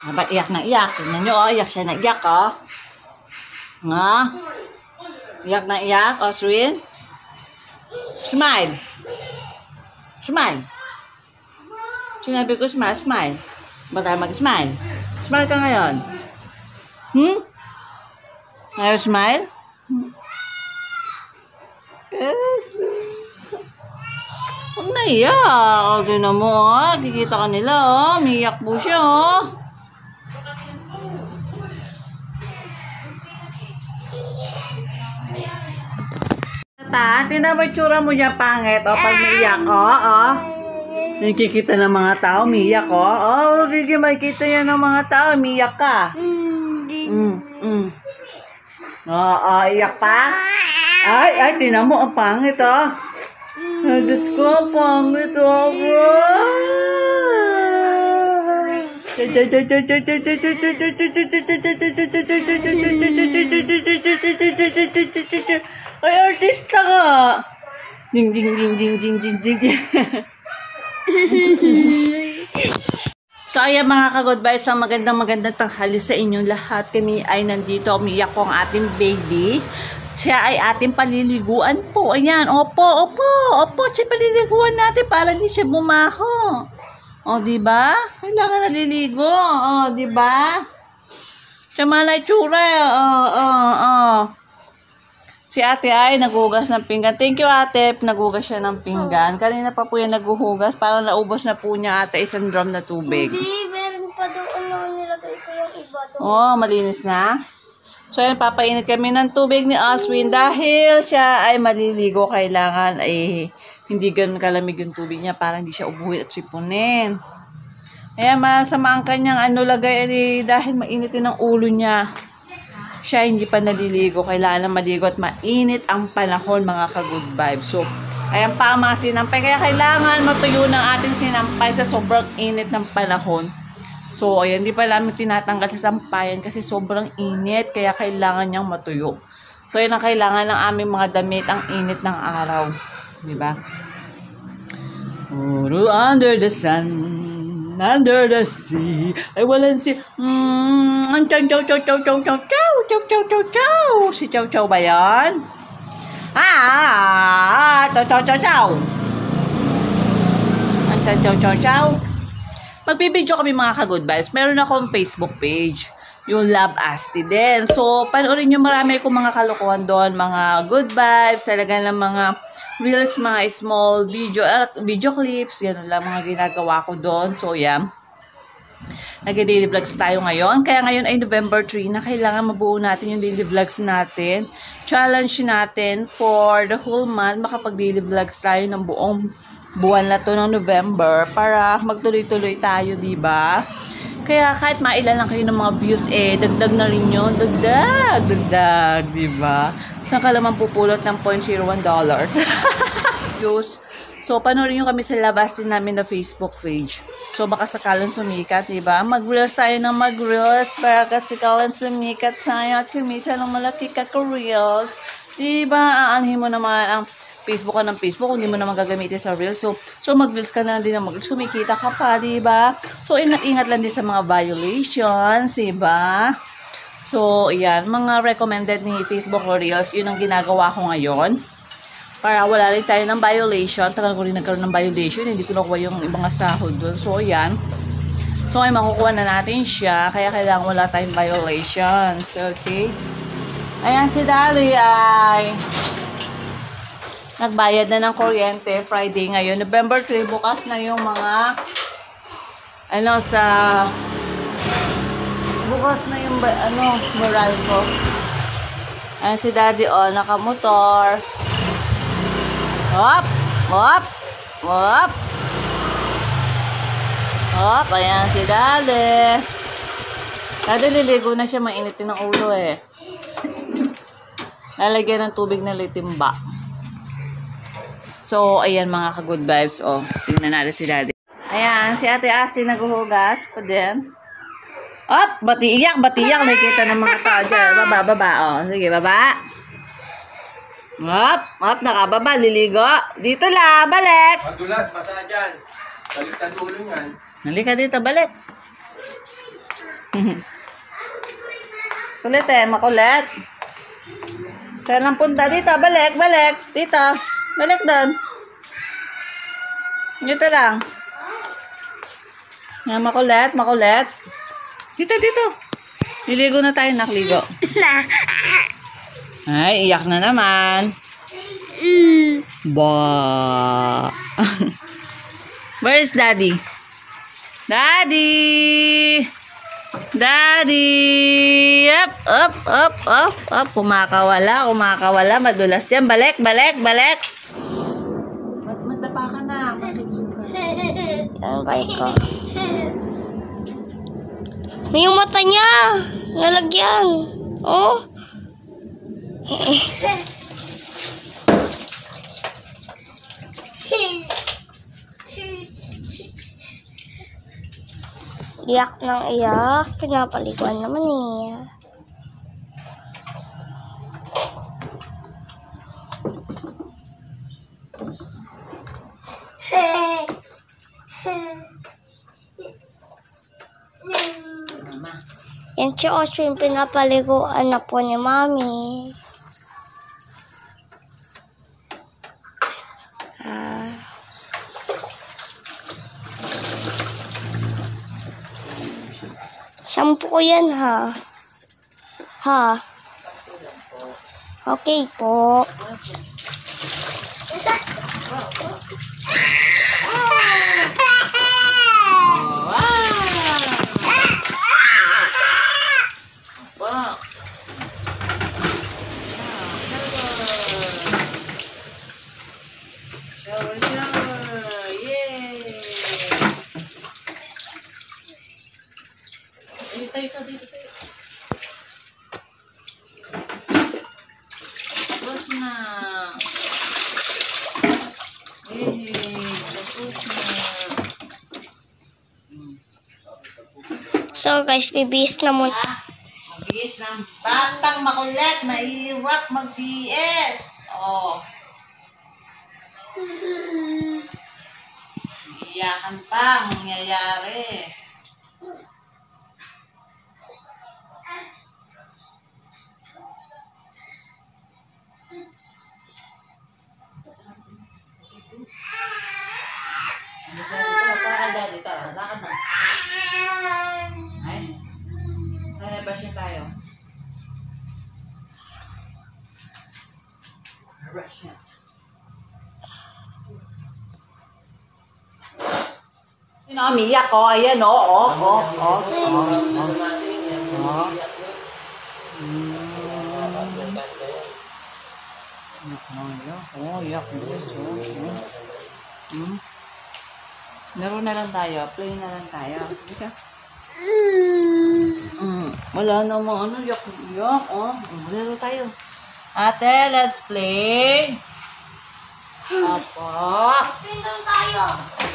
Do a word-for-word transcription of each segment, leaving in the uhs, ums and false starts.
Aba, iyak na iyak. Tingnan nyo, oh. Iyak siya na iyak, oh. Nga. Iyak na iyak, Oswin. Smile. Smile. Sinabi ko, smile, smile. Ba tayo mag-smile? Smile ka ngayon. Hmm? Ayaw smile? Huwag na iyak. Tignan mo, oh. Kikita ka nila, oh. Umiiyak po siya, oh. Ta, tingnan mo yung tsura mo niya, pangit. O, pag umiiyak, o, o. Nakikita ng mga tao, umiiyak, o. O, hindi makikita yan ng mga tao, umiiyak ka. Mm, mm. O, o, iyak pa. Ay, ay, tingnan mo, ang pangit, o. Ay, Diyos ko, ang pangit, o. Ay, artista ka! Ding, ding, ding, ding, ding, ding, ding. So, ayan mga ka-good vibes, ang magandang magandang tanghali sa inyong lahat. Kami ay nandito, umiyak ko ang ating baby. Siya ay ating paliliguan po. Ayan, opo, opo, opo, siya paliliguan natin para hindi siya bumaho. O, diba? Kailangan naliligo. O, diba? Siya malay tsura. O, o, o. Si ate ay naghugas ng pinggan. Thank you, ate. Naghugas siya ng pinggan. Kanina pa po yan naghuhugas. Parang naubos na po niya, ate, isang drum na tubig. Hindi, meron pa doon na nilagay ko yung iba doon. Oh, malinis na. So, yan, papainit kami ng tubig ni Oswin dahil siya ay maliligo. Kailangan ay hindi ganun kalamig yung tubig niya para hindi siya ubuhin at sipunin. Ayan, masama ang kanyang ano lagay eh, dahil mainitin ang ulo niya. Siya hindi pa naliligo, kailangan maligo at mainit ang panahon mga ka-good vibes. So, ayan pa ang mga sinampay. Kaya kailangan matuyo ng ating sinampay sa sobrang init ng panahon. So, ayan, hindi pa namin tinatanggal sa sampayan kasi sobrang init. Kaya kailangan niyang matuyo. So, ayan ang kailangan ng aming mga damit, ang init ng araw. Diba? Oh, under the sun. Under the sea, ay walang si, mm, ang chow chow chow chow chow chow chow chow chow chow chow, si chow chow ba yan? Ah, chow chow chow chow, ang chow chow chow chow. Magbibideo kami mga ka-good vibes, meron akong Facebook page, yung Love Asti din. So, panoorin nyo, marami akong mga kalokohan doon, mga good vibes, talaga ng mga reels, mga small video, uh, video clips, yan lang mga ginagawa ko doon. So, yan. Nag-daily vlogs tayo ngayon. Kaya ngayon ay November three na kailangan mabuo natin yung daily vlogs natin. Challenge natin for the whole month. Makapag-daily vlogs tayo ng buong buwan na to ng November para magtuloy-tuloy tayo, diba? Kaya kahit mailan lang kayo ng mga views, eh, dagdag na rin yun. Dagdag, dagdag, diba? Saan ka naman pupulot ng zero point zero one dollars? Views. So, panoorin nyo kami sa labas din namin na Facebook page. So, baka sakalan sumikat, diba? Mag-reels tayo ng mag-reels para sakalan sumikat tayo at kumita ng malaki ka-reels. Diba? Aanhin mo naman ang Facebook ka ng Facebook kung hindi mo naman gagamitin sa Reels. So, so mag-Reels ka na din ng mag-Reels. Kumikita ka pa, diba? So, ingat-ingat lang din sa mga violations, diba? So, yan. Mga recommended ni Facebook o Reels, yun ang ginagawa ko ngayon. Para wala rin tayo ng violation. Tagal ko rin nagkaroon ng violation. Hindi ko nakuha yung ibang sahod doon. So, yan. So, ay makukuha na natin siya. Kaya kailangan wala tayong violations. Okay? Ayan si Dali ay nagbayad na ng kuryente Friday ngayon. November three, bukas na yung mga ano sa bukas na yung ano moral ko. Ayan si Daddy oh, nakamotor. Hop! Hop! Hop! Hop! Ayan si Daddy. Daddy liligo na siya, mainitin ng ulo eh. Lalagyan ng tubig na litimba. So, ayan mga ka-good vibes. Oh, tingnan natin si Daddy. Ayan, si Ate Asi naghuhugas pa din. Op, batiyak, batiyak. Nakikita ng mga tao dyan. Baba, baba. Oh, sige, baba. Op, op, nakababa. Liligo. Dito la, balik. Madulas, basa dyan. Baliktad ulo yan. Halika dito, balik. Kulit eh, makulit. Saan ang punta? Dito, balik, balik. Dito, balik doon. Dito lang. Yan, makulit, makulit. Dito, dito. Liligo na tayo, nakligo. Ay, iyak na naman. Ba. Where is Daddy? Daddy! Daddy! Up, up, up, up, up. Kumakawala, kumakawala. Madulas yan. Balik, balik, balik. Matapa ka na. Ang kay ko. May yung mata niya. Nalagyan. Oh. Iyak ng iyak. Pinapaliguan naman eh. Yan si Oswin, pinapaliguan na po ni Mami. Ah. Shampoo ko yan ha. Ha. Okay po. Wow. Shower, shower. Yay! Dito tayo, dito tayo. Tapos na. Yay! Tapos na. So guys, bibihis na muna. Magbihis ng batang makulit, mahirap magbihis. Oh. Iyakan pa, mangyayari. Dito, dito, para dyan, dito. Lakad na. Ay. Ay, brush na tayo. Brush na. Yung nakamiyak ko. Ayan, o. O, o, o. O. Oh, yak. Hmm. Laro na lang tayo. Play na lang tayo. Dito. Mm, wala namang ano, yak, yak, oh. Laro tayo. Ate, let's play. Apa. Sindong tayo.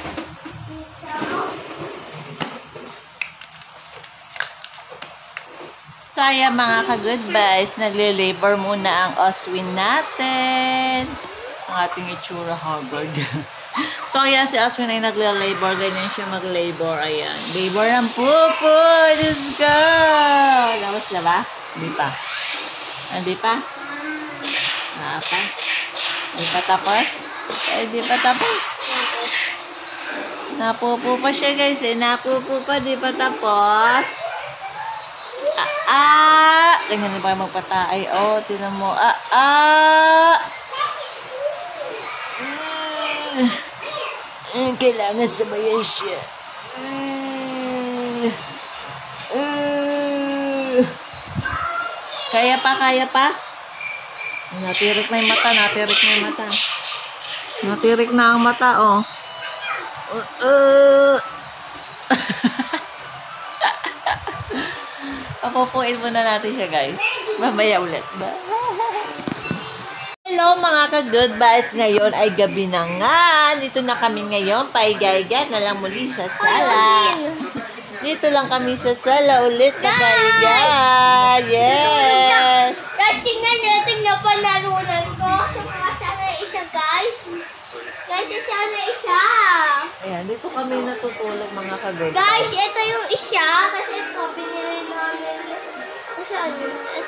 So, ayan mga ka-goodbyes, nagle-labor muna ang Oswin natin. Ang ating itsura haggard. So, ayan, si Oswin ay nagle-labor. Ganyan siya mag-labor. Ayan. Labor ng pupo. Let's go! Tapos na ba? Hindi pa. Hindi pa? Ah, pa? Hindi pa tapos? Eh, hindi pa tapos. Napupo pa siya, guys. Eh, napupo pa. Di pa tapos. Ah, ah! Ganyan na ba magpataay? Oh, tinan mo. Ah, ah! Mm, kailangan sabayan siya. Mm, mm. Kaya pa, kaya pa? Natirik na yung mata, natirik na yung mata. Natirik na ang mata, oh. Uh, uh. Papupuin muna natin siya, guys. Mamaya ulit ba? Hello mga ka-goodbyes. Ngayon ay gabi na nga. Dito na kami ngayon. Paigay-gay na lang muli sa sala. Dito lang kami sa sala ulit na paigay. Yes! Guys, tingnan nyo. Tingnan pa nalunan ko. So, sana isa, guys. Guys, sana isa. Ayan, dito kami natutulog mga ka-goodbyes. Guys, ito yung isa. Kasi ito, binili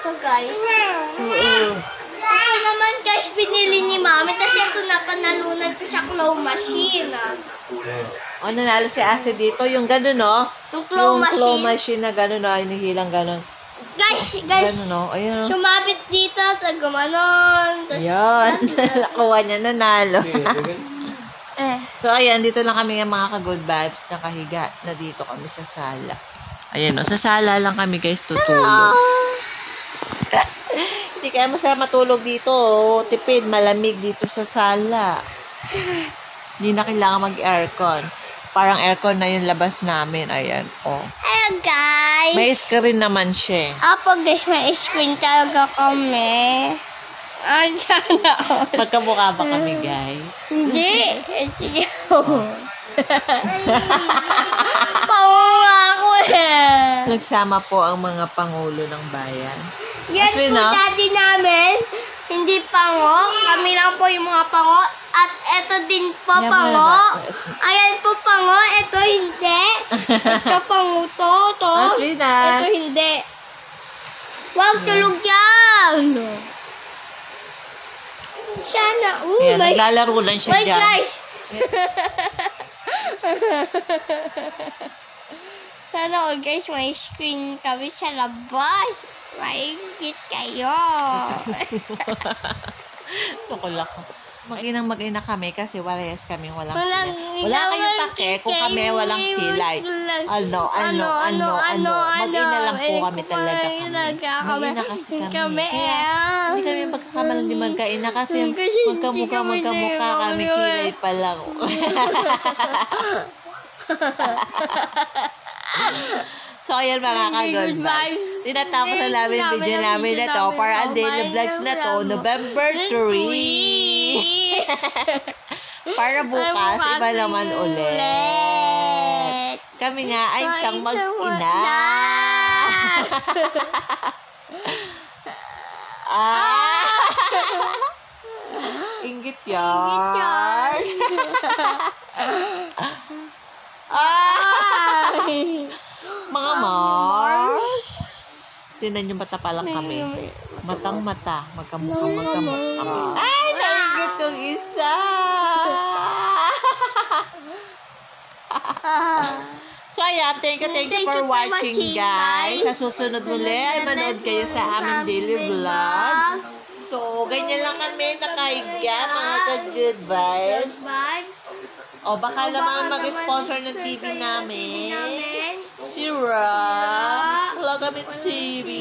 to, guys. Oo. Ito naman, guys, binili ni Mami. Tapos ito na, panalunan ko sa claw machine. Ah. O, nanalo si Ase dito. Yung gano'n, no? Yung claw Yung machine. claw machine na gano'n, no? Inihilang gano'n. Guys, guys, Gano'n, no? Ayun, no? sumabit dito, sa gumanon. Tas, Ayan. Nakuha niya, nanalo. eh. So, ayan, dito lang kami ng mga ka-good vibes. Nakahiga na dito kami sa sala. Ayan, no? Sa sala lang kami, guys, tutulog. Hindi kaya masarap matulog dito. Oh. Tipid, malamig dito sa sala. Hindi na kailangan mag-aircon. Parang aircon na yung labas namin. Ayan, oh. Hello, guys. May screen naman siya. Apo, guys, may screen talaga kami. Ay, sana all. Magkamukha ba kami, guys? Hindi. Sige. Pamunga ako eh. Nagsama po ang mga pangulo ng bayan. Yan Aswin, po no? daddy namin. Hindi pango. Kami lang po yung mga pango. At eto din po Yan, pango. mga- Ayan po pango. Eto hindi. Ito pango to. to. Aswin, ah. Ito hindi. Huwag tulog yan. Sana. Uy, Ayan, may... naglalaro lang siya Wait, dyan. guys. Sana all, guys, may screen kami sa labas. Maingit kayo. Tukol ako. Mag-inang mag-ina kami kasi walayas kami walang Walang- kilay. Wala kayong walang pake kung kami kilay. walang kilay. Ano, ano, ano, ano. Mag-ina lang po Eh, kami talaga kami. talaga kami. Mag-ina kasi kami. Kami, Kaya, eh. hindi kami magkakamal di magkaina kasi Kasi hindi magkamukha, kami magkamukha di- kami kami- kilay pa lang. So, ayan mga ka-good vibes. Tinatapos na namin yung video namin na to para ang daily vlogs na to, November three. Para bukas, iba naman ulit. Kami nga ay isang mag-ina. Ah! Ingit yan. Ah! Mga Mars. Tinan yung mata pa lang kami. Matang mata. Magkamukha, magkamukha kami. Ay, naingit yung isa. So, ayan. Thank you, thank you for watching, guys. Sa susunod muli, ay manood kayo sa aming daily vlogs. So, ganyan lang kami nakahiga, mga ka-good vibes. O, baka naman mag-sponsor ng T V namin. Si Rock. Hello kami T V.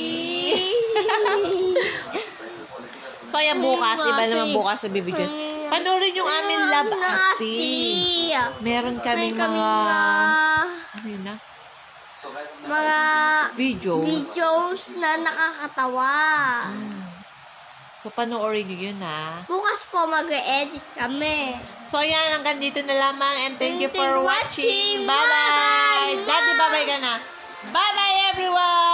So, ayan bukas. Iba naman bukas sa bibigyan. Panoorin yung aming Love Asti. Meron kaming mga... Ano yun na? Mga Videos. videos na nakakatawa. So, panoorin nyo yun, ha? Bukas po mag-edit kami. So, ayan. Hanggang dito na lamang. And thank you Thank for you watching. watching. Bye-bye. Bye-bye. Daddy, bye-bye ka na. Bye-bye, everyone.